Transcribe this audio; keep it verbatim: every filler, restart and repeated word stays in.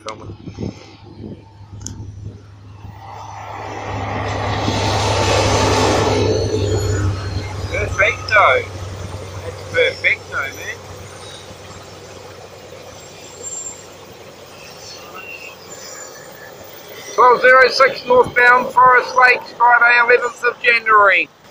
Filming. Perfecto. That's perfecto, man. twelve oh six northbound Forest Lakes, Friday eleventh of January.